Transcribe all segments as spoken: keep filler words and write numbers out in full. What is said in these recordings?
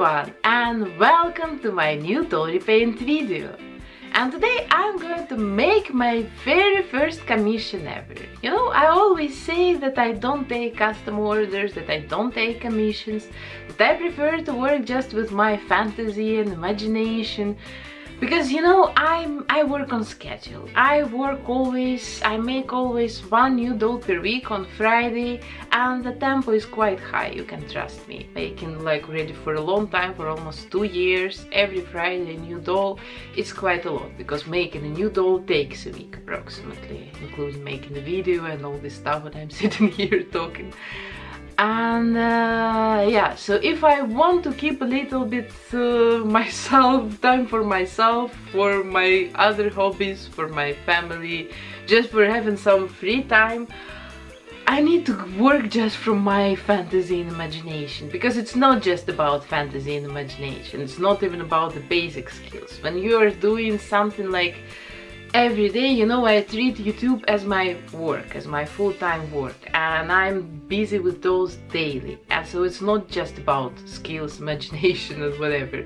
everyone, and welcome to my new doll repaint video. And today I'm going to make my very first commission ever. You know, I always say that I don't take custom orders, that I don't take commissions, that I prefer to work just with my fantasy and imagination. Because, you know, I'm, I work on schedule. I work always, I make always one new doll per week on Friday, and the tempo is quite high, you can trust me. Making like already for a long time, for almost two years, every Friday a new doll, it's quite a lot, because making a new doll takes a week approximately, including making the video and all this stuff that I'm sitting here talking. And uh, yeah, so if I want to keep a little bit uh, myself, time for myself, for my other hobbies, for my family, just for having some free time, I need to work just from my fantasy and imagination, because it's not just about fantasy and imagination, it's not even about the basic skills. When you are doing something like every day, you know, I treat YouTube as my work, as my full-time work, and I'm busy with those daily, and so it's not just about skills, imagination and whatever.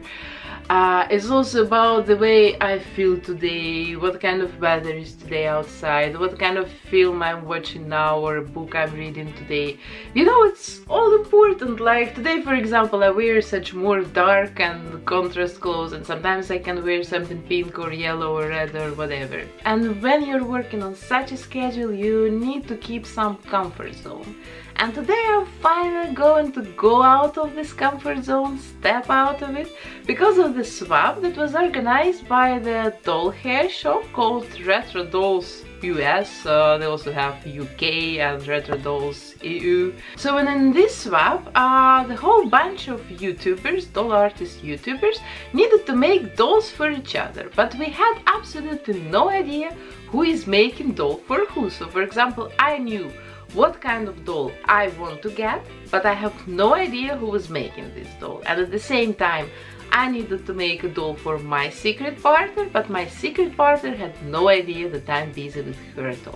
Uh, it's also about the way I feel today, what kind of weather is today outside, what kind of film I'm watching now or a book I'm reading today. You know, it's all important. Like today, for example, I wear such more dark and contrast clothes, and sometimes I can wear something pink or yellow or red or whatever. And when you're working on such a schedule, you need to keep some comfort zone. And today I'm finally going to go out of this comfort zone, step out of it, because of the swap that was organized by the doll hair shop called Retro Dolls U S. Uh, they also have U K and Retro Dolls E U. So and in this swap, uh, the whole bunch of YouTubers, doll artist YouTubers, needed to make dolls for each other. But we had absolutely no idea who is making doll for who. So for example, I knew what kind of doll I want to get, but I have no idea who was making this doll. And at the same time, I needed to make a doll for my secret partner, but my secret partner had no idea that I'm busy with her doll.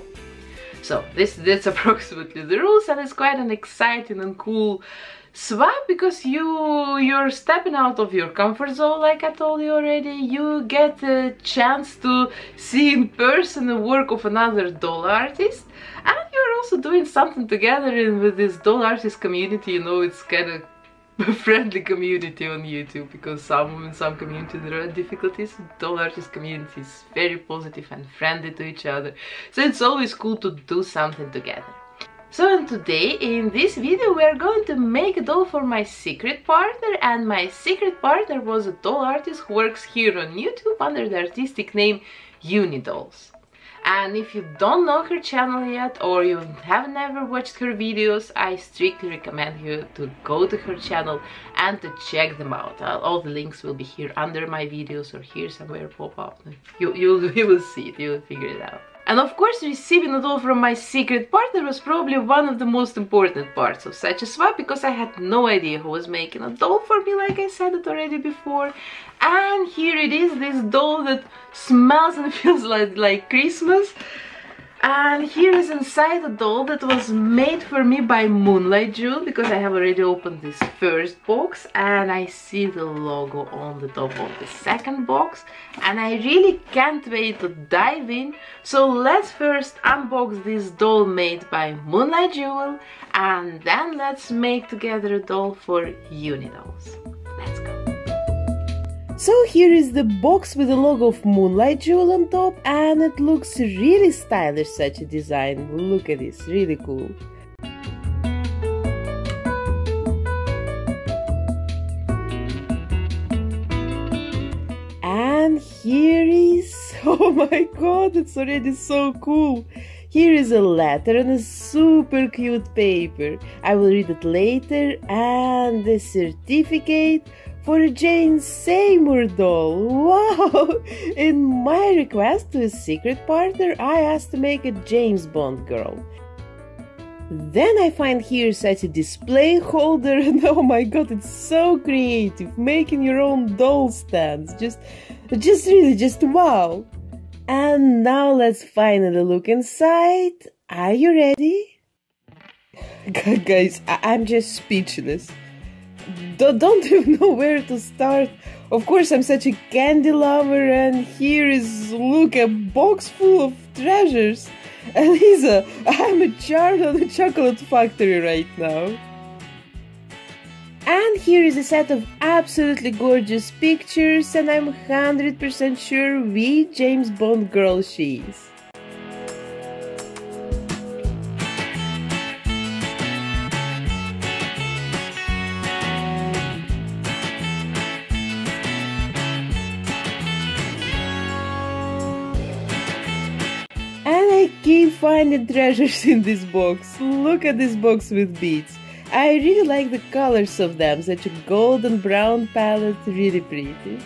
So this that's approximately the rules, and it's quite an exciting and cool swap, because you you're stepping out of your comfort zone, like I told you already. You get a chance to see in person the work of another doll artist, and you're also doing something together in with this doll artist community. You know, it's kind of a friendly community on YouTube, because some in some communities there are difficulties. Doll artist community is very positive and friendly to each other, so it's always cool to do something together. So and today in this video we are going to make a doll for my secret partner, and my secret partner was a doll artist who works here on YouTube under the artistic name Unidolls. And if you don't know her channel yet, or you have never watched her videos, I strictly recommend you to go to her channel and to check them out. All the links will be here under my videos or here somewhere pop up. You, you, you will see it, you will figure it out. And of course, receiving a doll from my secret partner was probably one of the most important parts of such a swap, because I had no idea who was making a doll for me, like I said it already before. And here it is, this doll that smells and feels like, like Christmas. And here is inside a doll that was made for me by Moonlight Jewel, because I have already opened this first box and I see the logo on the top of the second box, and I really can't wait to dive in. So let's first unbox this doll made by Moonlight Jewel, and then let's make together a doll for Unidolls. Let's go! So here is the box with the logo of Moonlight Jewel on top, and it looks really stylish, such a design. Look at this, really cool. And here is, oh my god, it's already so cool. Here is a letter on a super cute paper. I will read it later. And the certificate for a Jane Seymour doll. Wow! In my request to a secret partner, I asked to make a James Bond girl. Then I find here such a display holder, and oh my god, it's so creative, making your own doll stands. Just, just really, just wow! And now let's finally look inside. Are you ready? Guys, I I'm just speechless. don't, don't even know where to start. Of course, I'm such a candy lover, and here is, look, a box full of treasures. Elisa, I'm a child of the chocolate factory right now. And here is a set of absolutely gorgeous pictures, and I'm one hundred percent sure which James Bond girl she is. And I keep finding treasures in this box. Look at this box with beads. I really like the colors of them, such a golden brown palette, really pretty.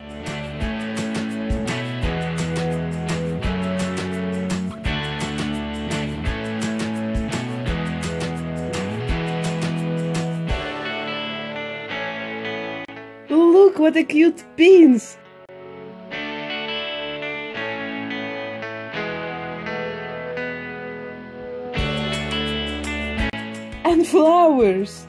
Look what a cute pins! And flowers.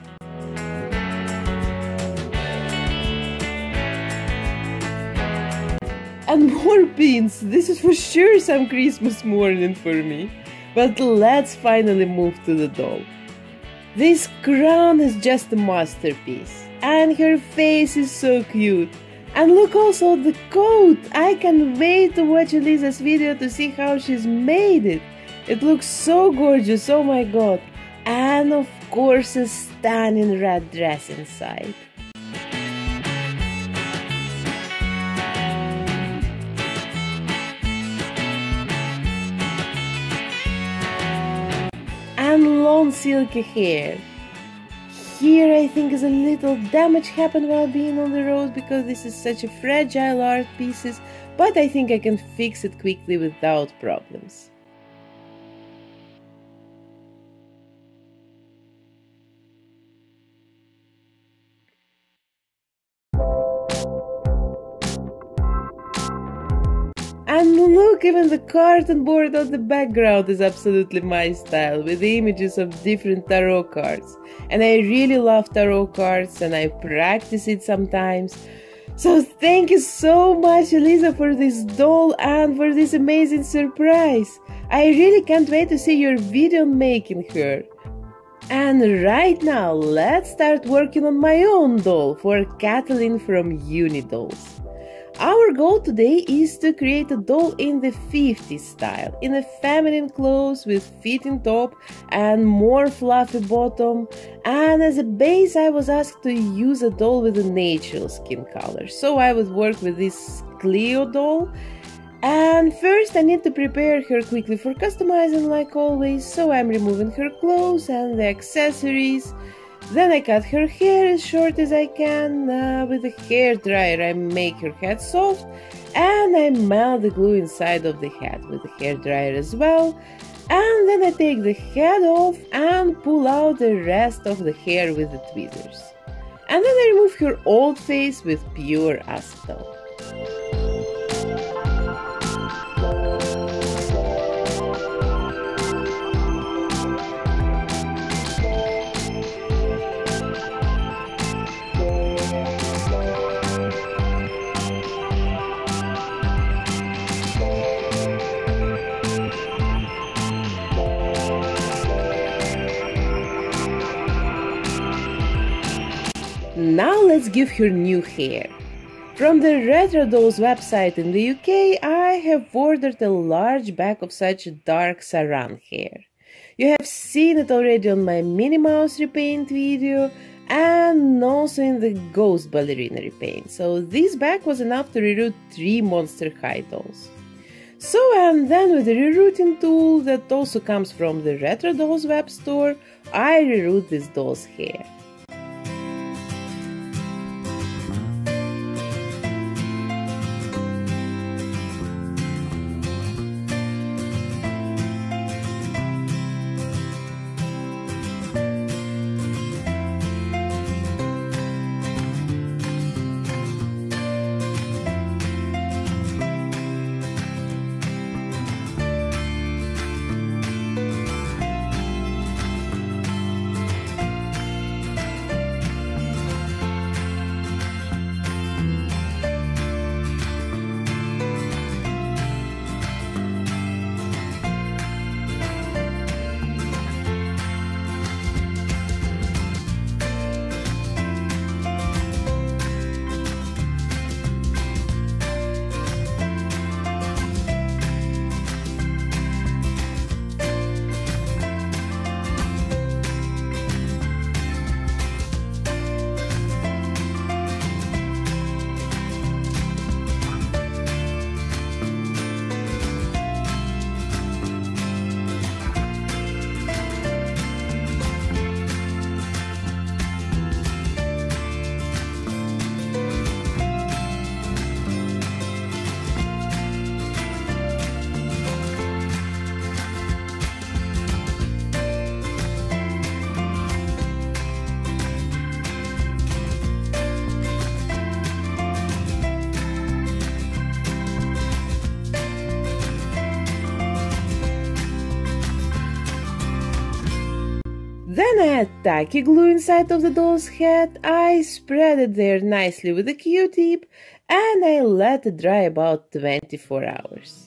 And more pins. This is for sure some Christmas morning for me. But let's finally move to the doll. This crown is just a masterpiece. And her face is so cute. And look also at the coat. I can't wait to watch Elisa's video to see how she's made it. It looks so gorgeous, oh my god. And of course a stunning red dress inside. And long silky hair. Here I think is a little damage happened while being on the road because this is such a fragile art pieces, but I think I can fix it quickly without problems. And look, even the carton board on the background is absolutely my style, with images of different tarot cards. And I really love tarot cards, and I practice it sometimes. So thank you so much, Elisa, for this doll and for this amazing surprise. I really can't wait to see your video on making her. And right now, let's start working on my own doll for Kathleen from Unidolls. Our goal today is to create a doll in the fifties style, in a feminine clothes with fitting top and more fluffy bottom, and as a base I was asked to use a doll with a natural skin color, so I would work with this Cleo doll. And first I need to prepare her quickly for customizing like always, so I'm removing her clothes and the accessories. Then I cut her hair as short as I can. Uh, with a hair dryer I make her head soft, and I melt the glue inside of the head with the hair dryer as well. And then I take the head off and pull out the rest of the hair with the tweezers. And then I remove her old face with pure acetal. Now let's give her new hair. From the Retro Dolls website in the U K, I have ordered a large bag of such dark saran hair. You have seen it already on my Minnie Mouse repaint video and also in the Ghost Ballerina repaint, so this bag was enough to reroute three Monster High dolls. So and then with the rerouting tool that also comes from the Retro Dolls web store, I reroute this doll's hair. Then I add tacky glue inside of the doll's head, I spread it there nicely with a Q-tip, and I let it dry about twenty-four hours.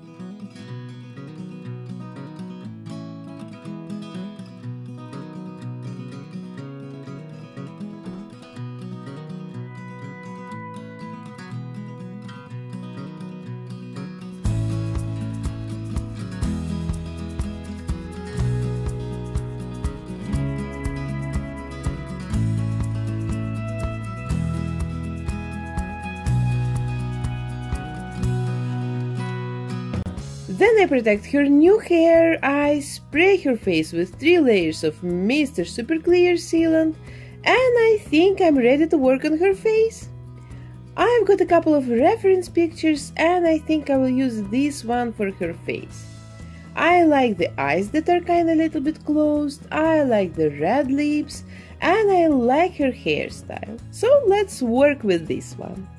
Then I protect her new hair, I spray her face with three layers of Mister Super Clear sealant, and I think I'm ready to work on her face. I've got a couple of reference pictures and I think I will use this one for her face. I like the eyes that are kinda little bit closed, I like the red lips, and I like her hairstyle. So let's work with this one.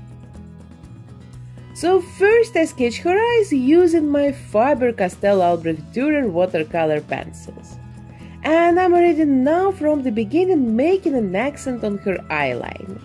So first I sketch her eyes using my Faber-Castell Albrecht Dürer watercolor pencils. And I'm already now from the beginning making an accent on her eyeliner.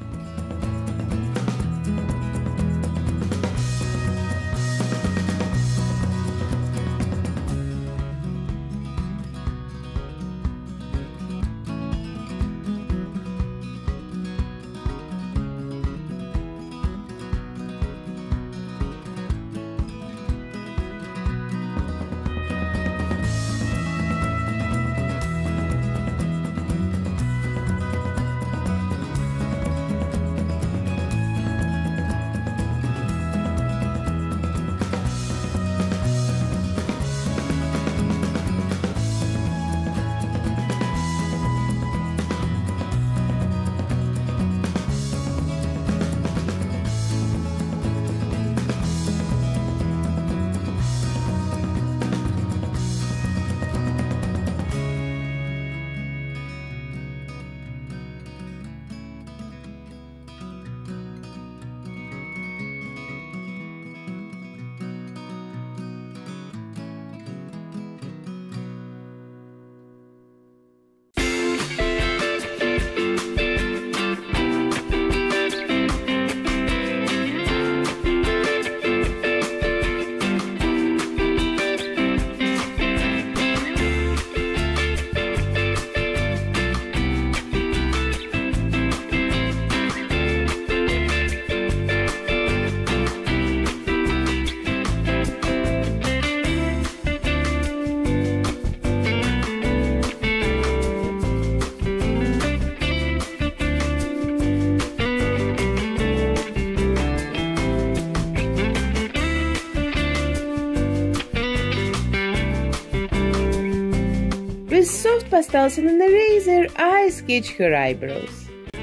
With soft pastels and an eraser, I sketch her eyebrows.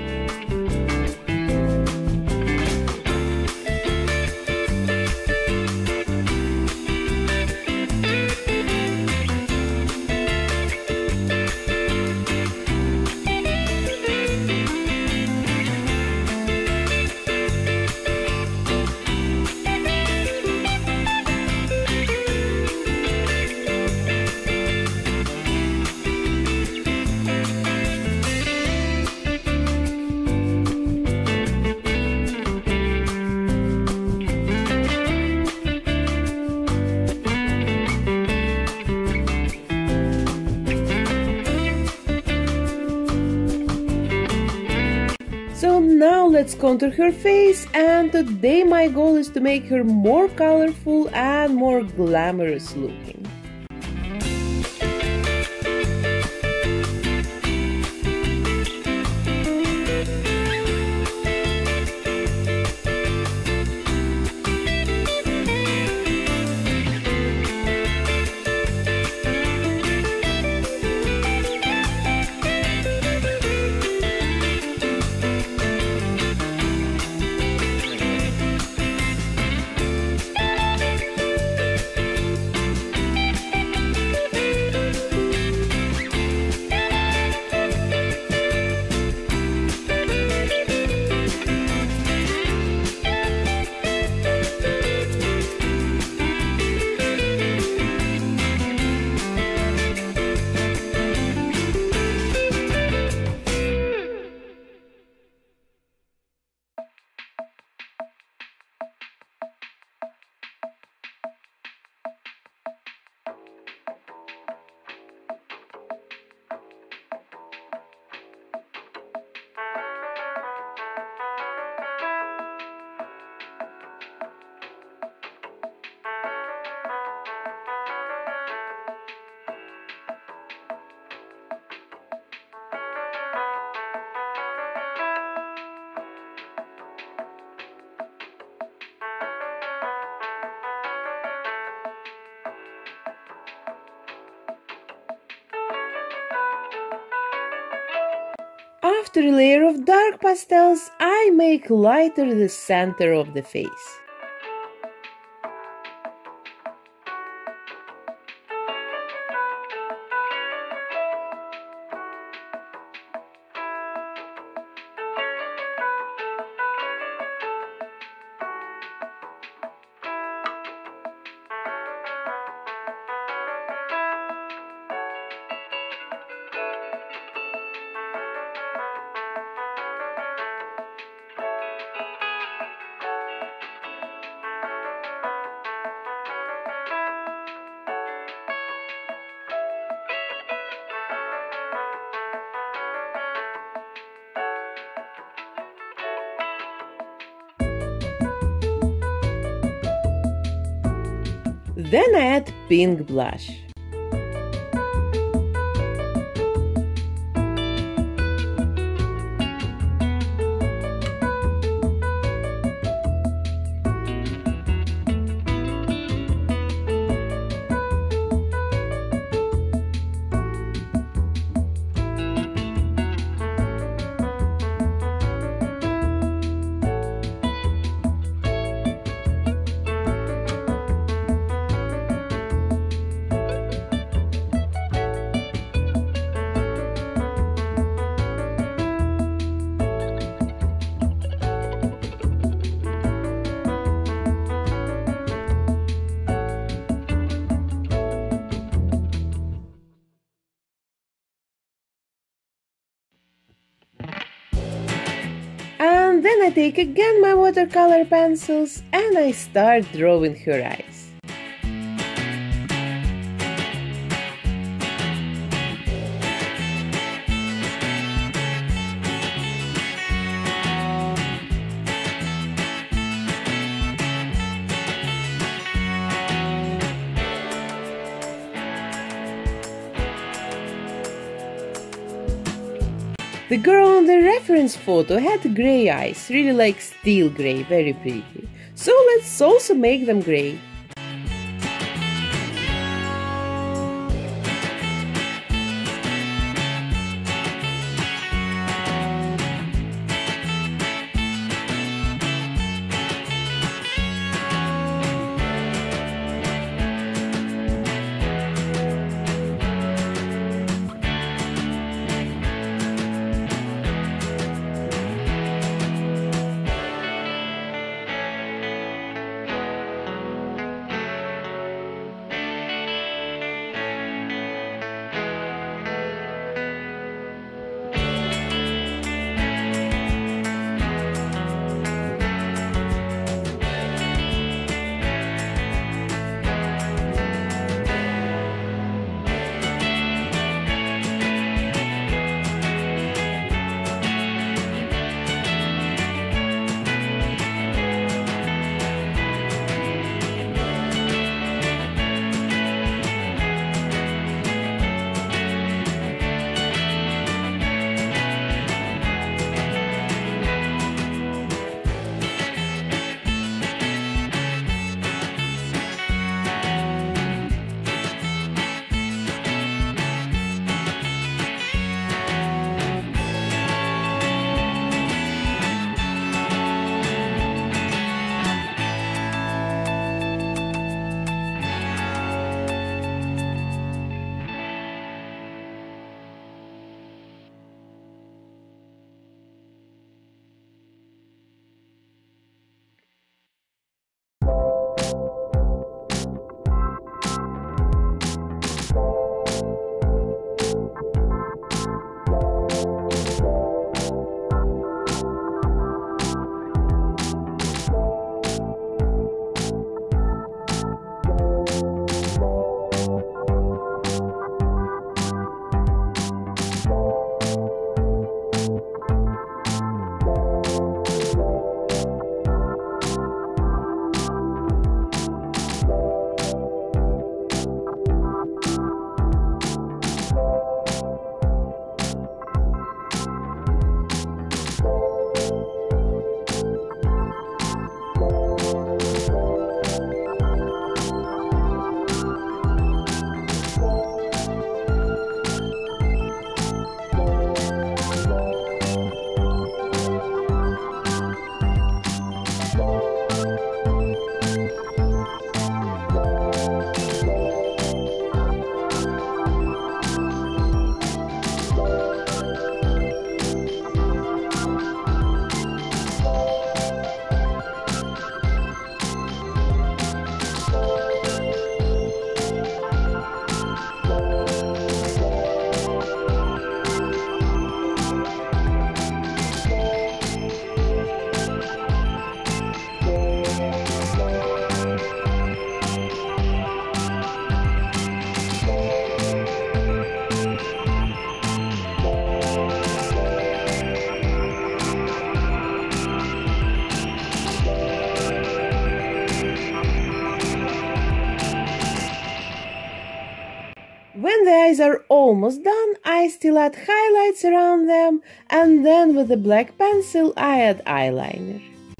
So now let's contour her face, and today my goal is to make her more colorful and more glamorous looking. After a layer of dark pastels, I make lighter the center of the face. Then I add pink blush. And then I take again my watercolor pencils and I start drawing her eyes. The girl on the reference photo had grey eyes, really like steel grey, very pretty. So let's also make them grey. When the eyes are almost done, I still add highlights around them, and then with a black pencil I add eyeliner.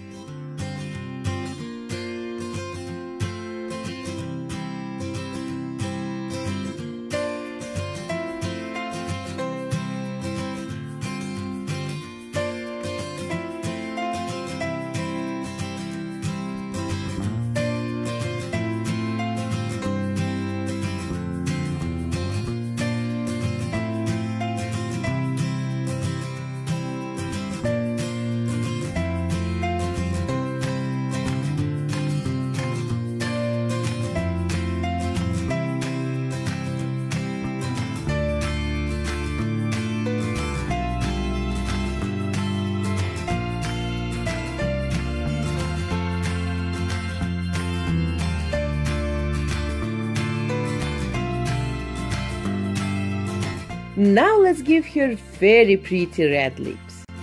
Now let's give her very pretty red lips.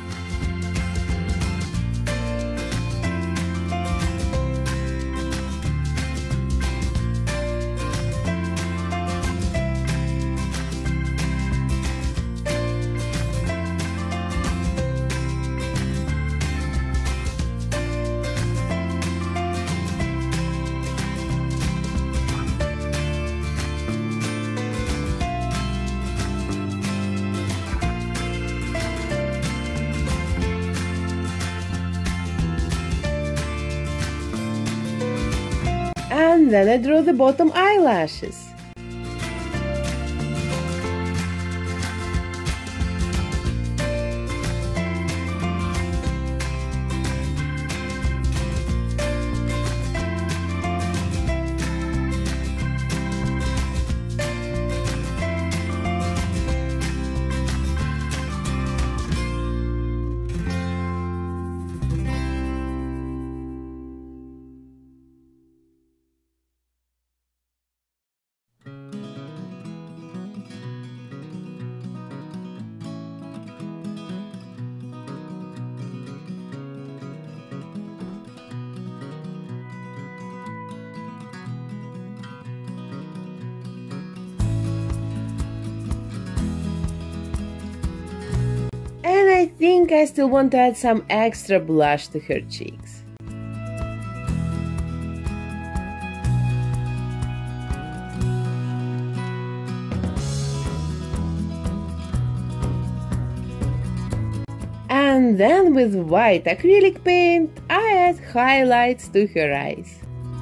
And then I draw the bottom eyelashes. And I think I still want to add some extra blush to her cheeks. And then with white acrylic paint, I add highlights to her eyes.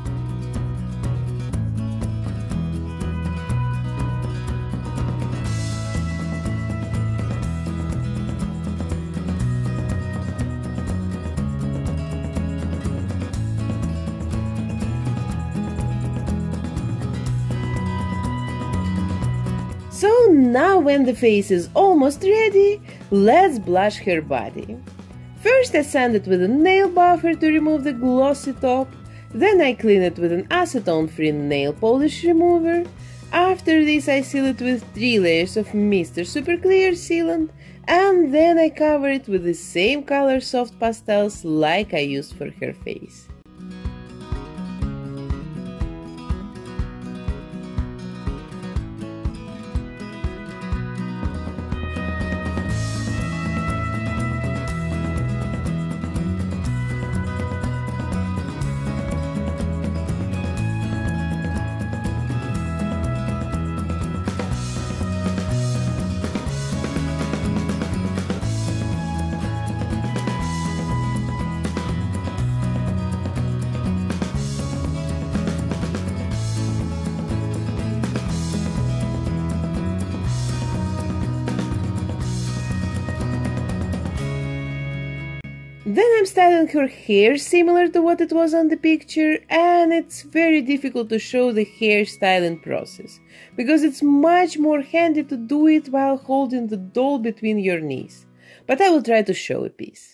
So now when the face is almost ready, let's blush her body. First I sand it with a nail buffer to remove the glossy top, then I clean it with an acetone-free nail polish remover. After this I seal it with three layers of Mister Super Clear Sealant, and then I cover it with the same color soft pastels like I used for her face. Then I'm styling her hair similar to what it was on the picture, and it's very difficult to show the hair styling process, because it's much more handy to do it while holding the doll between your knees. But I will try to show a piece.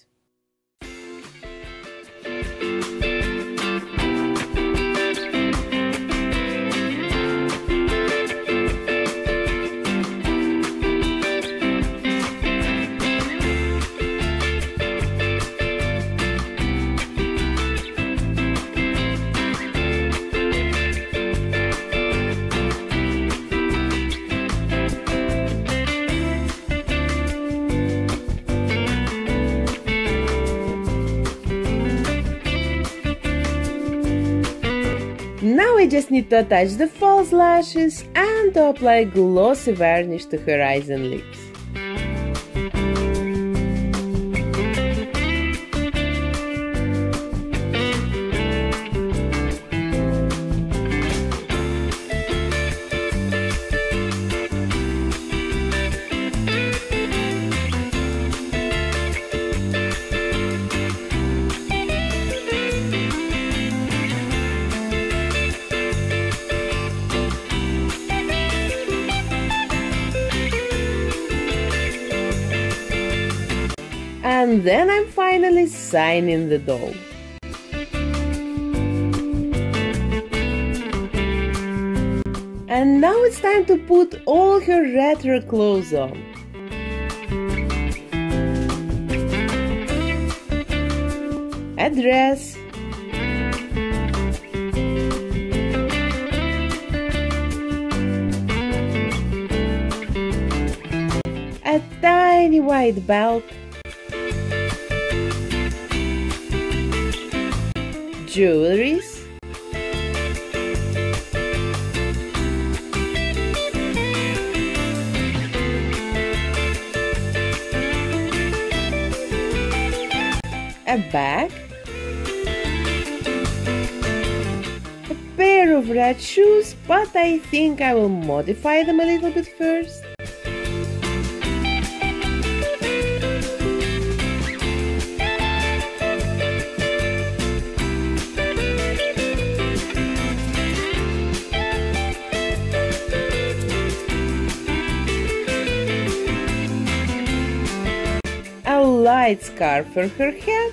I just need to attach the false lashes and to apply glossy varnish to her eyes and lips. And then I'm finally signing the doll. And now it's time to put all her retro clothes on. A dress, a tiny white belt, jewelries, a bag, a pair of red shoes, but I think I will modify them a little bit first. A light scarf for her head,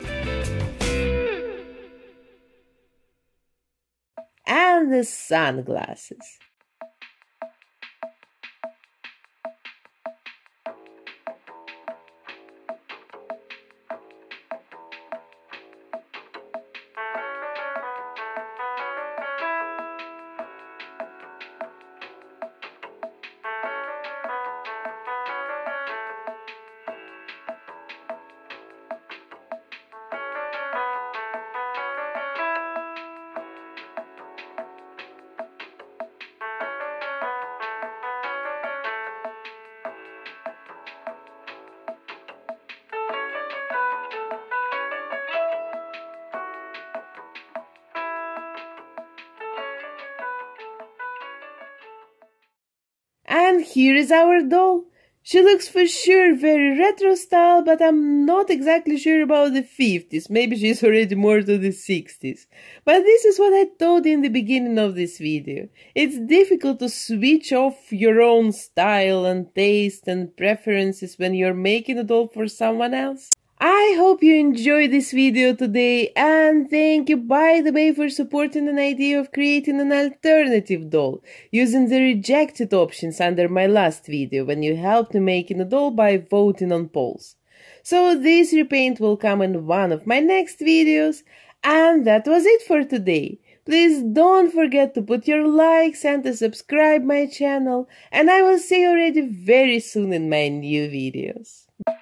and the sunglasses. And here is our doll. She looks for sure very retro style, but I'm not exactly sure about the fifties. Maybe she's already more to the sixties. But this is what I told in the beginning of this video. It's difficult to switch off your own style and taste and preferences when you're making a doll for someone else. I hope you enjoyed this video today, and thank you by the way for supporting an idea of creating an alternative doll using the rejected options under my last video when you helped me making a doll by voting on polls. So this repaint will come in one of my next videos, and that was it for today. Please don't forget to put your likes and to subscribe my channel, and I will see you already very soon in my new videos.